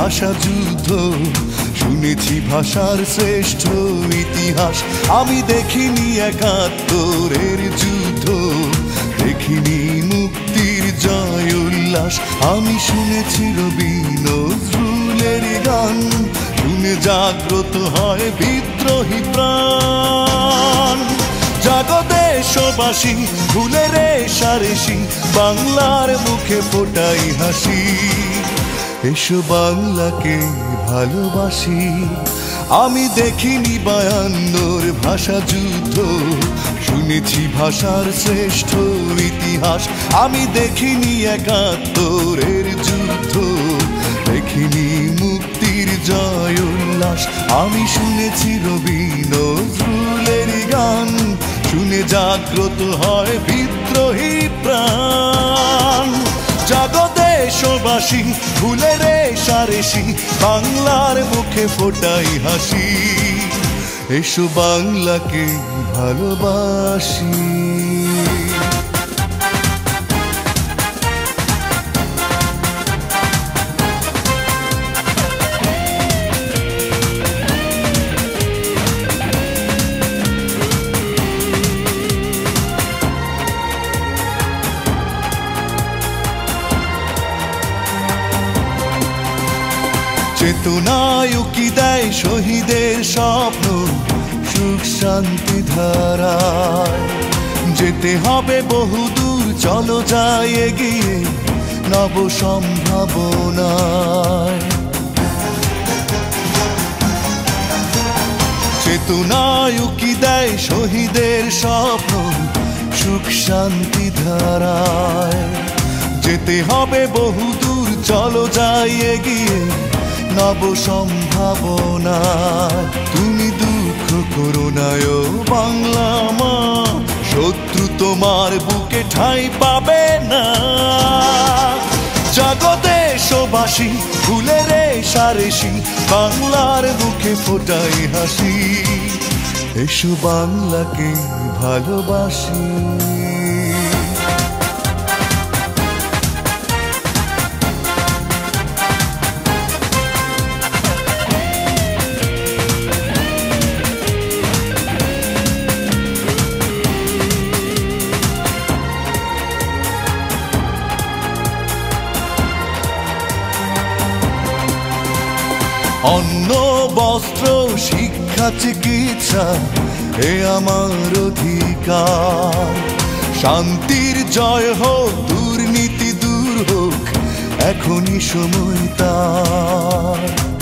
ভাষা যুদ্ধ, শুনেছি ভাষার শ্রেষ্ঠ ইতিহাস। আমি দেখিনি একাত্তরের যুদ্ধ, দেখিনি মুক্তির জয় উল্লাস। আমি শুনেছি রবি নজরুলের গান, শুনে জাগ্রত হয় বিদ্রোহী প্রাণ। জাগো দেশবাসী, ভুলে রেশারেশি, বাংলার মুখে ফোটাই হাসি। এসো বাংলাকে ভালোবাসি। আমি দেখিনি 52 ভাষা যুদ্ধ, শুনেছি ভাষার শ্রেষ্ঠ ইতিহাস। আমি দেখিনি একাত্তরের যুদ্ধ, দেখিনি মুক্তির জয় উল্লাস। আমি শুনেছি রবি নজরুলের গান, শুনে জাগ্রত হয় বিদ্রোহী প্রাণ। জাগো দেশবাসী, ভুলে রেশারেশি, বাংলার মুখে ফোটাই হাসি। এসো বাংলাকে ভালোবাসি। চেতনায় উকি দেয় শহীদের স্বপ্ন, সুখ শান্তি ধারায়। যেতে হবে বহুদূর, চলো যাই এগিয়ে নব সম্ভাবনায়। চেতনায় উকি দেয় শহীদের স্বপ্ন, সুখ শান্তি ধারায়। যেতে হবে বহুদূর, চলো যাই এগিয়ে নব সম্ভাবনায়। তুমি দুঃখ করো না ও বাংলা মা, শত্রু তোমার বুকে ঠাঁই পাবে না। জাগো দেশবাসী, ভুলে রেশারেশি, বাংলার মুখে ফোটাই হাসি। এসো বাংলাকে ভালোবাসি। অন্ন বস্ত্র শিক্ষা চিকিৎসা এ আমার অধিকার। শান্তির জয় হোক, দুর্নীতি দূর হোক, এখনই সময় তার।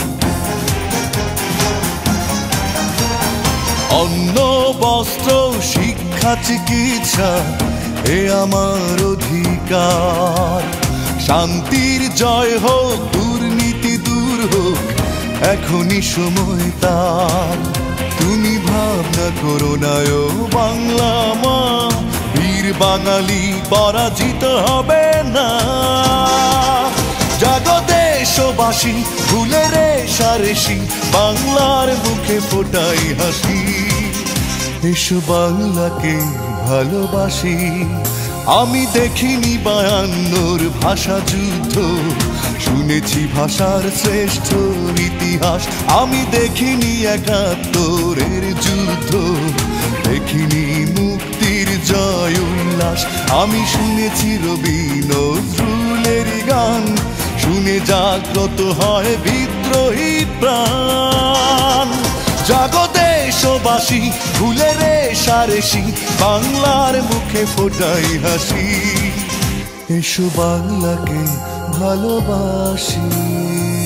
অন্ন বস্ত্র শিক্ষা চিকিৎসা এ আমার অধিকার। শান্তির জয় হোক, দুর্নীতি দূর হোক, এখনই সময় তার। তুমি ভাবনা করো না ও বাংলা মা, বীর বাঙালি পরাজিত হবে না। জাগো দেশবাসী, ভুলে রেশারেশি, বাংলার মুখে ফোটাই হাসি। এসো বাংলাকে ভালোবাসি। আমি দেখিনি 52 ভাষা যুদ্ধ, শুনেছি ভাষার শ্রেষ্ঠ ইতিহাস। আমি দেখিনি একাত্তরের যুদ্ধ, দেখিনি মুক্তির জয় উল্লাস। আমি শুনেছি রবি নজরুলের গান, শুনে জাগ্রত হয় বিদ্রোহী প্রাণ। জাগো দেশবাসী, ভুলে রেশারেশি, বাংলার মুখে ফোটাই হাসি। এসো বাংলাকে ভালোবাসি।